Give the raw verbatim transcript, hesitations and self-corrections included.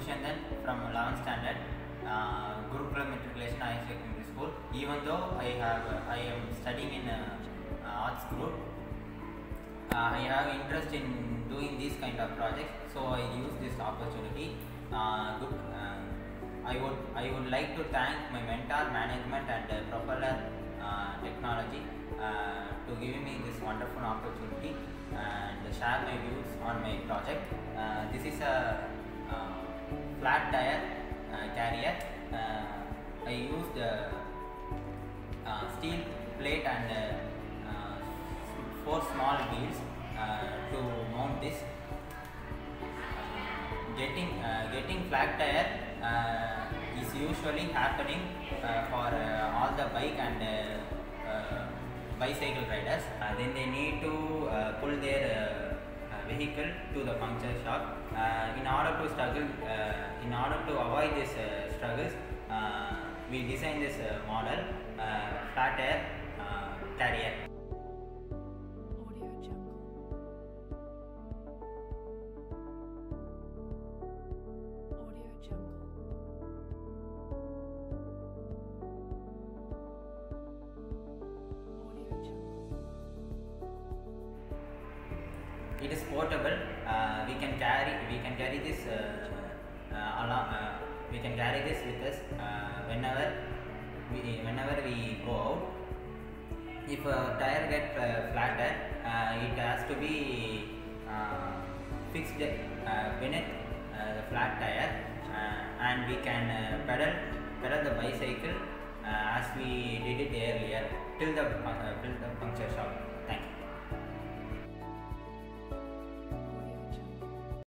Dushandan from eleventh standard, uh, Gurukula Matriculation Higher Secondary School. Even though I have I am studying in uh, uh, arts group, uh, I have interest in doing these kind of projects, so I use this opportunity. Uh, good, uh, I would I would like to thank my mentor, management, and uh, Propeller uh, Technology uh, to giving me this wonderful opportunity and share my views on my project. Uh, this is a uh, flat tire uh, carrier. Uh, I used uh, uh, steel plate and uh, uh, four small wheels uh, to mount this. Getting uh, getting flat tire uh, is usually happening uh, for uh, all the bike and uh, uh, bicycle riders. Uh, then they need to uh, pull their uh, uh, vehicle to the puncture shop. Uh, in order to struggle, uh, in order to avoid these uh, struggles, uh, we designed this uh, model uh, flat tire uh, carrier. It is portable. Uh, we can carry we can carry this uh, uh, along. Uh, we can carry this with us uh, whenever we whenever we go out. If a tire gets uh, flatter, uh, it has to be uh, fixed uh, beneath uh, the flat tire, uh, and we can uh, pedal pedal the bicycle uh, as we did it earlier till the uh, till the puncture shop. Thank you.